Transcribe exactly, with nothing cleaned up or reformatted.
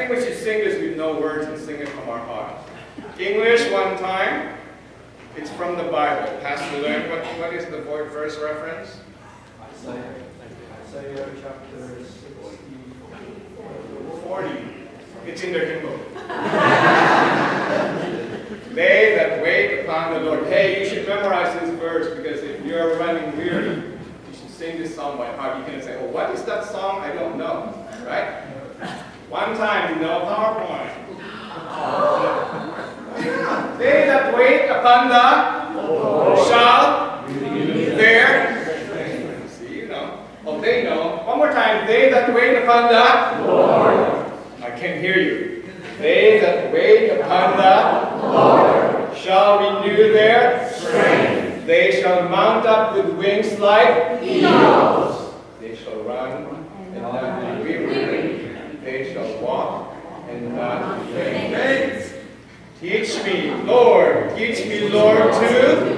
think we should sing this with no words and sing it from our heart. English one time. It's from the Bible. Pastor Learn, what, what is the verse reference? Isaiah, Isaiah chapter sixty, forty. It's in their hymn book. They that wait upon the Lord. Hey, you should memorize this verse because if you're running weary, you should sing this song by heart. You can say, oh, what is that song? I don't know. Right? One time, you know, PowerPoint. Yeah. They that wait upon the Lord shall renew their. See, you know. Oh, they know. One more time. They that wait upon the Lord. I can't hear you. They that wait upon the Lord shall renew their strength. They shall mount up with wings like eagles. They shall run and not be weary. They shall walk and not faint. Teach me, Lord, teach me, Lord, to